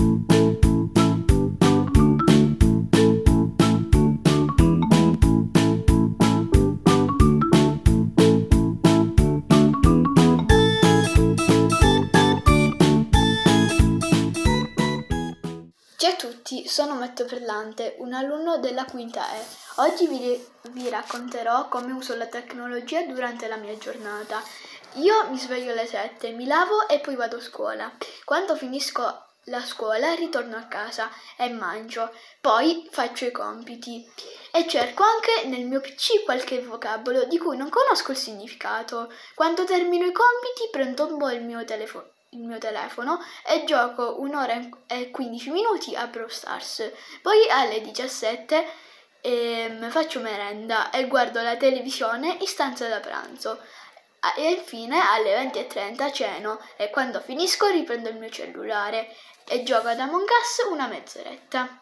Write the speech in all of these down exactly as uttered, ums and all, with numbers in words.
Ciao a tutti, sono Matteo Perlante, un alunno della quinta E. Oggi vi, vi racconterò come uso la tecnologia durante la mia giornata. Io mi sveglio alle sette, mi lavo e poi vado a scuola. Quando finisco la scuola ritorno a casa e mangio, poi faccio i compiti e cerco anche nel mio P C qualche vocabolo di cui non conosco il significato. Quando termino i compiti prendo un po' il mio telefono. il mio telefono e gioco un'ora e quindici minuti a Brawl Stars. Poi alle diciassette ehm, faccio merenda e guardo la televisione in stanza da pranzo. E infine alle venti e trenta ceno e quando finisco riprendo il mio cellulare e gioco ad Among Us una mezz'oretta.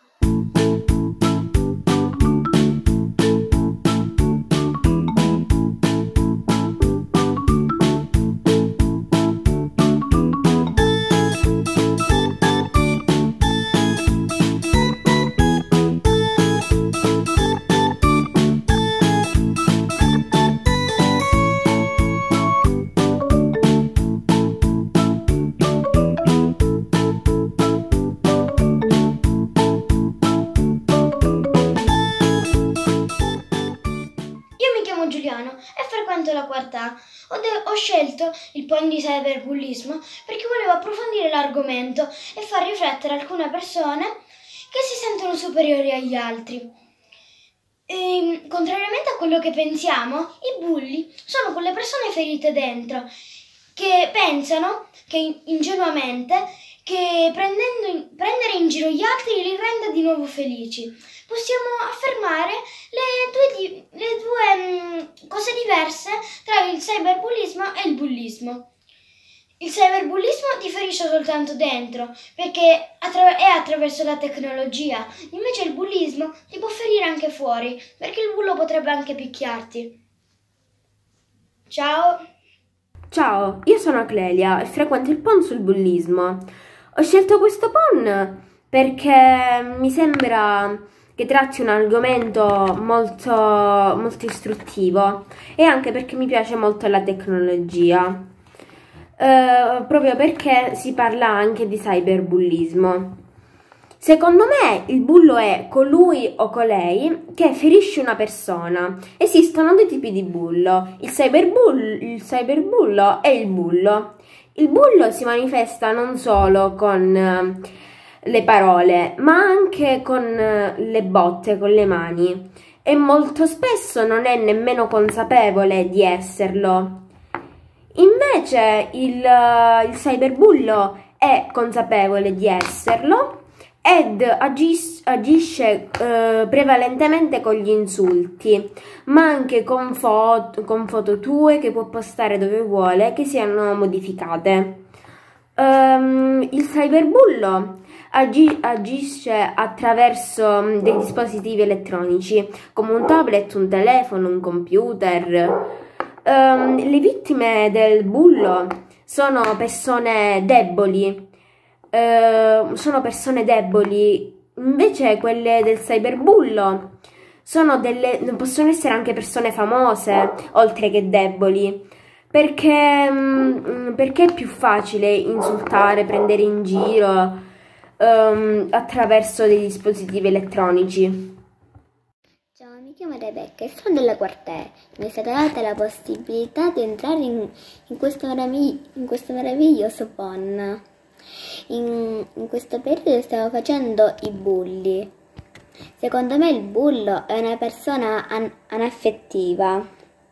Giuliano e frequento la quarta A. Ho, ho scelto il point di cyberbullismo perché volevo approfondire l'argomento e far riflettere alcune persone che si sentono superiori agli altri. E, contrariamente a quello che pensiamo, i bulli sono quelle persone ferite dentro che pensano che ingenuamente che prendendo in, prendere in giro gli altri li renda di nuovo felici. Possiamo affermare le due, le due um, cose diverse tra il cyberbullismo e il bullismo. Il cyberbullismo ti ferisce soltanto dentro, perché attra- è attraverso la tecnologia, invece il bullismo ti può ferire anche fuori, perché il bullo potrebbe anche picchiarti. Ciao! Ciao, io sono Clelia e frequento il P O N sul bullismo. Ho scelto questo P O N perché mi sembra che tratti un argomento molto, molto istruttivo e anche perché mi piace molto la tecnologia, eh, proprio perché si parla anche di cyberbullismo. Secondo me il bullo è colui o colei che ferisce una persona. Esistono due tipi di bullo, il cyberbullo, il cyberbullo e il bullo. Il bullo si manifesta non solo con le parole, ma anche con le botte, con le mani, e molto spesso non è nemmeno consapevole di esserlo. Invece il, il cyberbullo è consapevole di esserlo ed agis, agisce eh, prevalentemente con gli insulti, ma anche con foto, con foto tue che può postare dove vuole, che siano modificate. Um, il cyberbullo agi, agisce attraverso dei dispositivi elettronici, come un tablet, un telefono, un computer. Um, le vittime del bullo sono persone deboli. Uh, sono persone deboli, invece quelle del cyberbullo sono delle, possono essere anche persone famose, oltre che deboli, perché, um, perché è più facile insultare, prendere in giro um, attraverso dei dispositivi elettronici. Ciao, mi chiamo Rebecca e sono della quarta E. Mi è stata data la possibilità di entrare in, in, questo, meravigli in questo meraviglioso P O N. In, in questo periodo stiamo facendo i bulli. Secondo me il bullo è una persona an anaffettiva,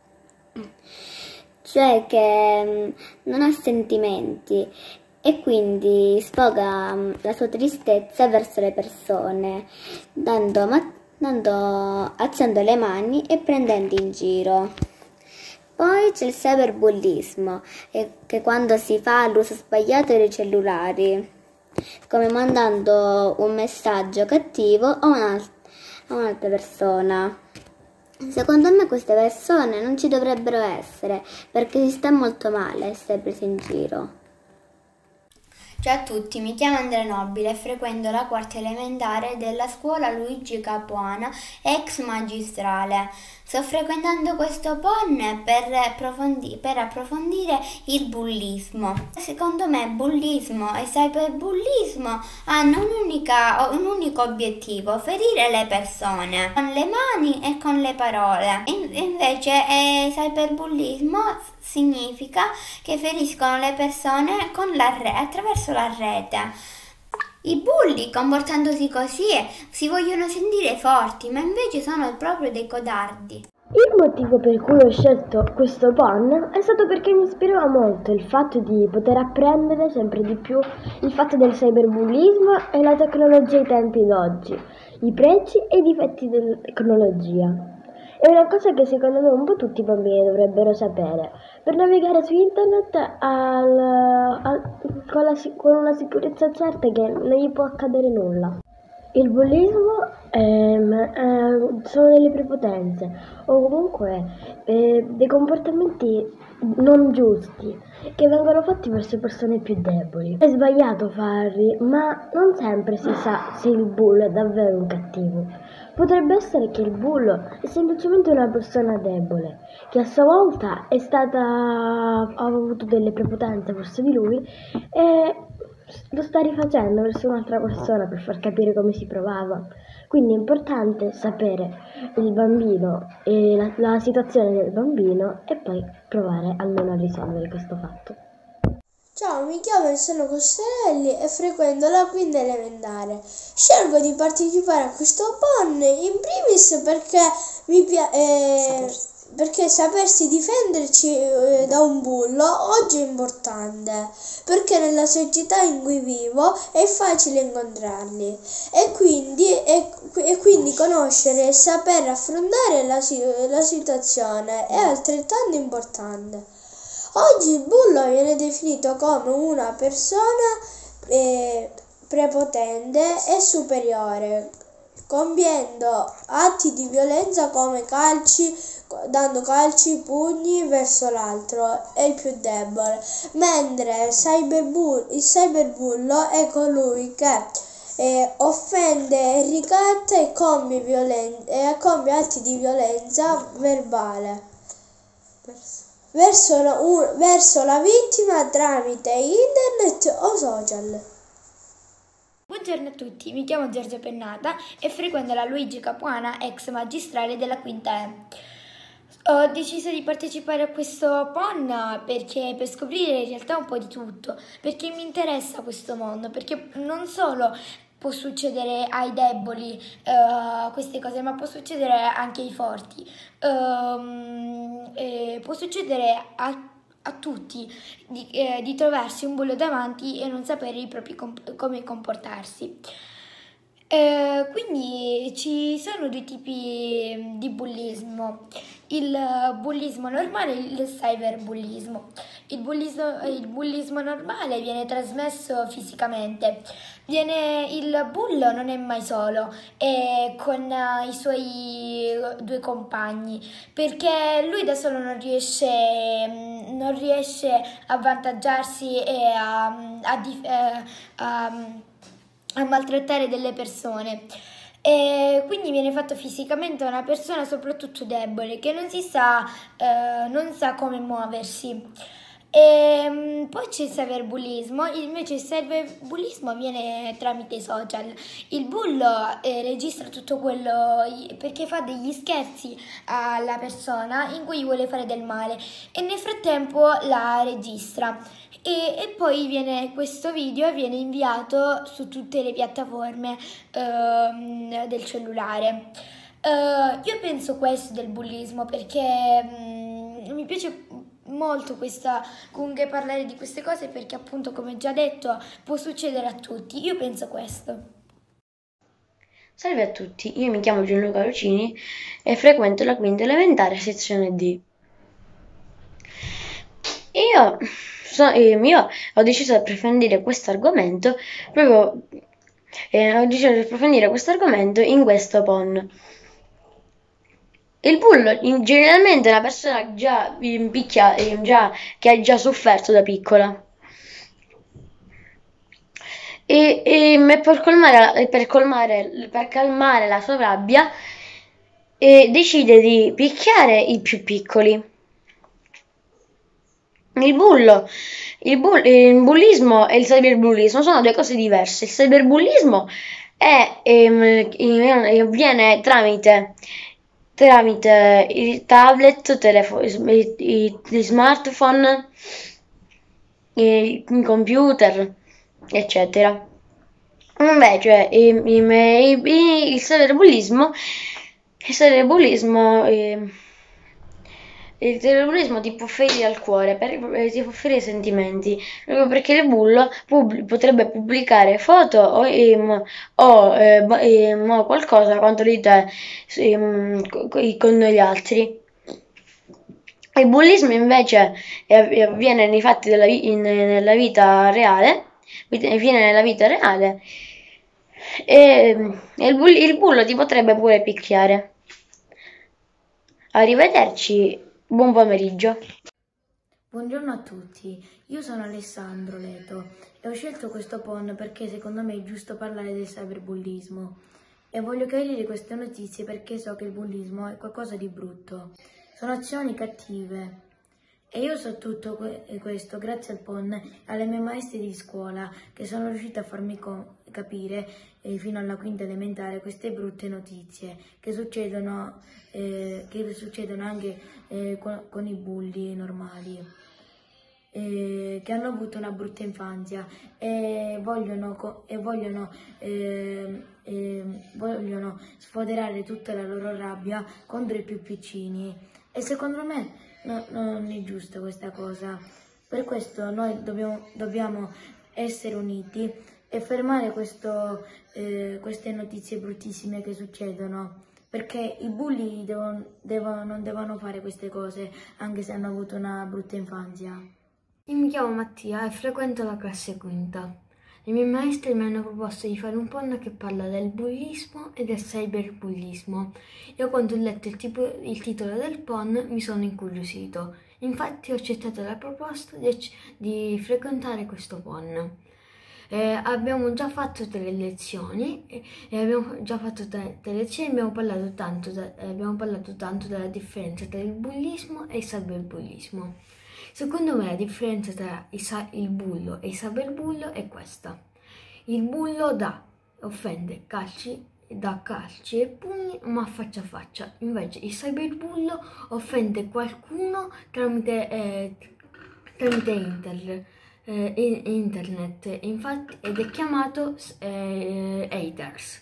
cioè che non ha sentimenti e quindi sfoga la sua tristezza verso le persone, dando, dando, alzando le mani e prendendo in giro. Poi c'è il cyberbullismo, che quando si fa l'uso sbagliato dei cellulari, come mandando un messaggio cattivo a un'altra persona. Secondo me queste persone non ci dovrebbero essere, perché si sta molto male essere presi in giro. Ciao a tutti, mi chiamo Andrea Nobile e frequento la quarta elementare della scuola Luigi Capuana, ex magistrale. Sto frequentando questo P O N per, approfondi- per approfondire il bullismo. Secondo me bullismo e cyberbullismo hanno un'unica, un unico obiettivo: ferire le persone con le mani e con le parole. In- invece eh, cyberbullismo significa che feriscono le persone con la re- attraverso la rete. I bulli, comportandosi così, si vogliono sentire forti, ma invece sono proprio dei codardi. Il motivo per cui ho scelto questo P O N è stato perché mi ispirava molto il fatto di poter apprendere sempre di più il fatto del cyberbullismo e la tecnologia ai tempi d'oggi, i pregi e i difetti della tecnologia. È una cosa che secondo me un po' tutti i bambini dovrebbero sapere per navigare su internet al, al, con, la, con una sicurezza certa che non gli può accadere nulla. Il bullismo ehm, eh, sono delle prepotenze o comunque eh, dei comportamenti non giusti che vengono fatti verso persone più deboli. È sbagliato farli, ma non sempre si sa se il bullo è davvero un cattivo. Potrebbe essere che il bullo è semplicemente una persona debole, che a sua volta è stata, ha avuto delle prepotenze verso di lui e lo sta rifacendo verso un'altra persona per far capire come si provava. Quindi è importante sapere il bambino e la, la situazione del bambino e poi provare almeno a risolvere questo fatto. Ciao, mi chiamo e sono Costelli e frequento la quinta elementare. Scelgo di partecipare a questo P O N in primis perché mi piace. Eh, perché sapersi difenderci eh, da un bullo oggi è importante, perché nella società in cui vivo è facile incontrarli e quindi, e, e quindi conoscere e saper affrontare la, la situazione è altrettanto importante. Oggi il bullo viene definito come una persona eh, prepotente e superiore, compiendo atti di violenza come calci, dando calci, pugni verso l'altro e il più debole, mentre il, cyberbull, il cyberbullo è colui che eh, offende e ricatta e compie, violen- e compie atti di violenza verbale verso la, un, verso la vittima tramite internet o social. Buongiorno a tutti, mi chiamo Giorgia Pennata e frequento la Luigi Capuana, ex magistrale della quinta E. Ho deciso di partecipare a questo P O N perché per scoprire in realtà un po' di tutto, perché mi interessa questo mondo, perché non solo può succedere ai deboli uh, queste cose, ma può succedere anche ai forti, um, eh, può succedere a a tutti di, eh, di trovarsi un bullo davanti e non sapere i propri comp- come comportarsi. Eh, quindi ci sono due tipi di bullismo: il bullismo normale e il cyberbullismo. Il bullismo, il bullismo normale viene trasmesso fisicamente. Viene, il bullo non è mai solo, è con uh, i suoi due compagni, perché lui da solo non riesce, non riesce a avvantaggiarsi e a, a, a, a, a maltrattare delle persone. E quindi viene fatto fisicamente a una persona soprattutto debole, che non si sa, eh, non sa come muoversi. E poi c'è il cyberbullismo. Invece il cyberbullismo avviene tramite i social. Il bullo eh, registra tutto quello perché fa degli scherzi alla persona in cui vuole fare del male e nel frattempo la registra e, e poi viene, questo video viene inviato su tutte le piattaforme eh, del cellulare. Uh, io penso questo del bullismo perché um, mi piace molto questa, comunque parlare di queste cose, perché appunto, come già detto, può succedere a tutti. Io penso questo. Salve a tutti, io mi chiamo Gianluca Lucini e frequento la quinta elementare sezione D. Io, so, io ho deciso di approfondire questo argomento proprio eh, ho deciso di approfondire questo argomento in questo P O N. Il bullo in, generalmente è una persona già picchia, già, che ha già sofferto da piccola. e, e per, colmare, per, colmare, per calmare la sua rabbia e decide di picchiare i più piccoli. Il bullo, il, bull, il bullismo e il cyberbullismo sono due cose diverse. Il cyberbullismo è, ehm, avviene tramite, tramite i tablet, telefo- i, i, i smartphone, i, i computer, eccetera. Invece i, i, i, il cyberbullismo, il cyberbullismo eh, il terrorismo ti può ferire al cuore, per, eh, ti può ferire i sentimenti, proprio perché il bullo pub- potrebbe pubblicare foto o, ehm, o, eh, ba- ehm, o qualcosa contro di te ehm, co- co- con gli altri. Il bullismo invece eh, avviene nei fatti della vi- in- nella vita reale, avviene nella vita reale e, e il, bull- il bullo ti potrebbe pure picchiare. Arrivederci. Buon pomeriggio. Buongiorno a tutti, io sono Alessandro Leto e ho scelto questo P O N perché secondo me è giusto parlare del cyberbullismo e voglio chiarire queste notizie perché so che il bullismo è qualcosa di brutto, sono azioni cattive e io so tutto questo grazie al P O N e alle mie maestre di scuola che sono riuscite a farmi capire eh, fino alla quinta elementare queste brutte notizie che succedono, eh, che succedono anche eh, con, con i bulli normali, eh, che hanno avuto una brutta infanzia e vogliono, e vogliono, eh, eh, vogliono sfoderare tutta la loro rabbia contro i più piccini e secondo me no, non è giusta questa cosa. Per questo noi dobbiamo, dobbiamo essere uniti e fermare questo, eh, queste notizie bruttissime che succedono, perché i bulli devono, devono, non devono fare queste cose anche se hanno avuto una brutta infanzia. Io mi chiamo Mattia e frequento la classe quinta. Le mie maestre mi hanno proposto di fare un P O N che parla del bullismo e del cyberbullismo. Io quando ho letto il, tipo, il titolo del P O N mi sono incuriosito. Infatti ho accettato la proposta di, di frequentare questo P O N. Eh, abbiamo già fatto tre lezioni e, e abbiamo già fatto tre, tre lezioni e abbiamo parlato tanto, da, eh, abbiamo parlato tanto della differenza tra il bullismo e il cyberbullismo. Secondo me la differenza tra il, il bullo e il cyberbullo è questa. Il bullo dà, offende, calci, dà calci e pugni ma faccia a faccia, invece il cyberbullo offende qualcuno tramite, eh, tramite internet. Eh, internet infatti ed è chiamato eh, haters.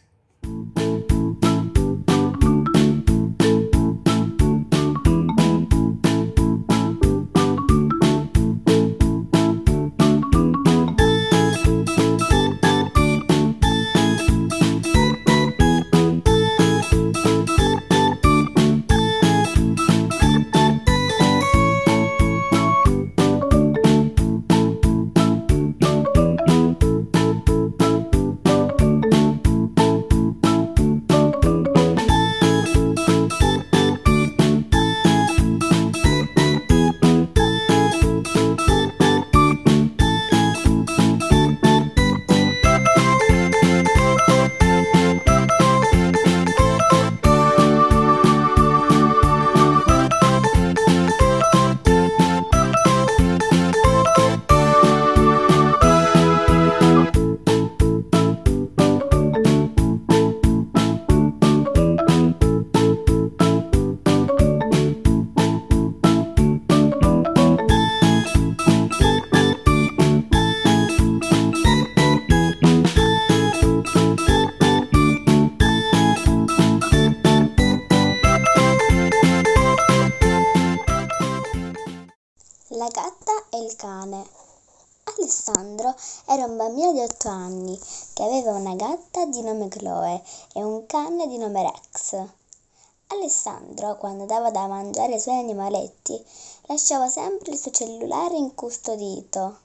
La gatta e il cane. Alessandro era un bambino di otto anni che aveva una gatta di nome Chloe e un cane di nome Rex. Alessandro, quando dava da mangiare ai suoi animaletti, lasciava sempre il suo cellulare incustodito.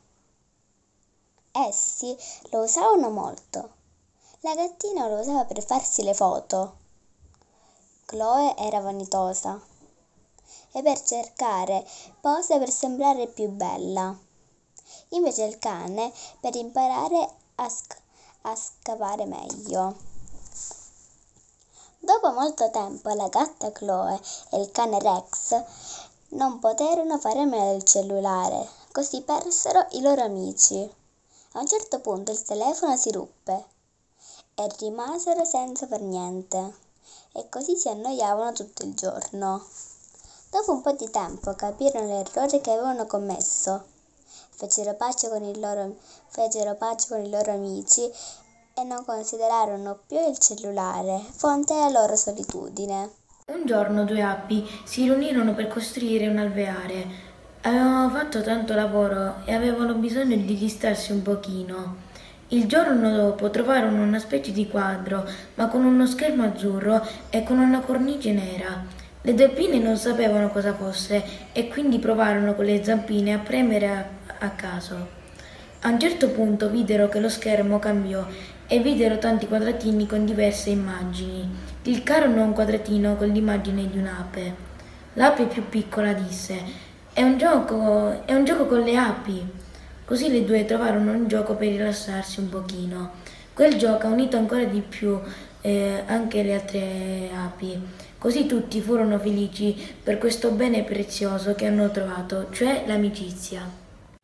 Essi lo usavano molto. La gattina lo usava per farsi le foto. Chloe era vanitosa e per cercare pose per sembrare più bella. Invece il cane per imparare a, sc- a scavare meglio. Dopo molto tempo la gatta Chloe e il cane Rex non poterono fare a meno del cellulare, così persero i loro amici. A un certo punto il telefono si ruppe e rimasero senza far niente, e così si annoiavano tutto il giorno. Dopo un po' di tempo capirono l'errore che avevano commesso, fecero pace con i loro, fecero pace con i loro amici e non considerarono più il cellulare fonte della loro solitudine. Un giorno due api si riunirono per costruire un alveare. Avevano fatto tanto lavoro e avevano bisogno di distrarsi un pochino. Il giorno dopo trovarono una specie di quadro, ma con uno schermo azzurro e con una cornice nera. Le due pinne non sapevano cosa fosse e quindi provarono con le zampine a premere a, a caso. A un certo punto videro che lo schermo cambiò e videro tanti quadratini con diverse immagini. Cliccarono un quadratino con l'immagine di un'ape. L'ape più piccola disse: È un gioco, è un gioco con le api. Così le due trovarono un gioco per rilassarsi un pochino. Quel gioco ha unito ancora di più eh, anche le altre api. Così tutti furono felici per questo bene prezioso che hanno trovato, cioè l'amicizia.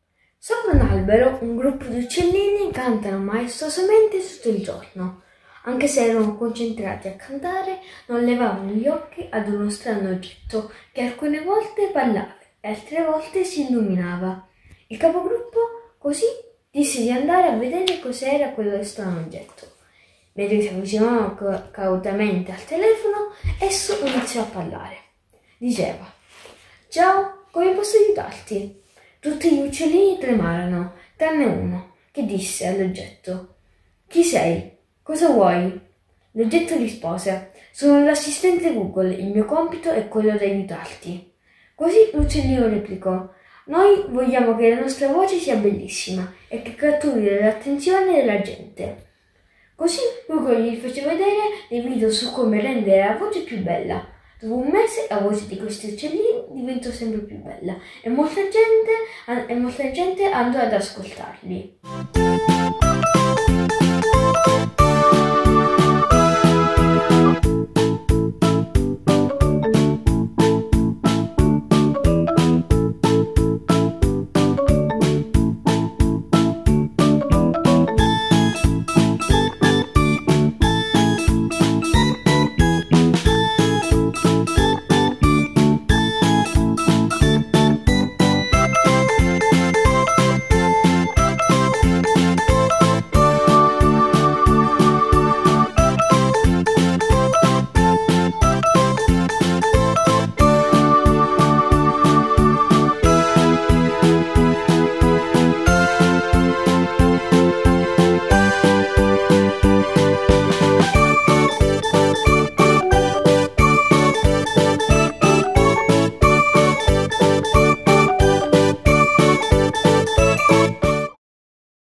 Sopra un albero un gruppo di uccellini cantano maestosamente tutto il giorno. Anche se erano concentrati a cantare, non levavano gli occhi ad uno strano oggetto che alcune volte ballava e altre volte si illuminava. Il capogruppo così disse di andare a vedere cos'era quello strano oggetto. Mentre si avvicinò cautamente al telefono, esso iniziò a parlare. Diceva: Ciao, come posso aiutarti? Tutti gli uccellini tremarono, tranne uno, che disse all'oggetto: Chi sei? Cosa vuoi? L'oggetto rispose: Sono l'assistente Google, il mio compito è quello di aiutarti. Così l'uccellino replicò: Noi vogliamo che la nostra voce sia bellissima e che catturi l'attenzione della gente. Così Google gli fece vedere dei video su come rendere la voce più bella. Dopo un mese la voce di questi uccellini diventò sempre più bella e molta gente, e molta gente andò ad ascoltarli.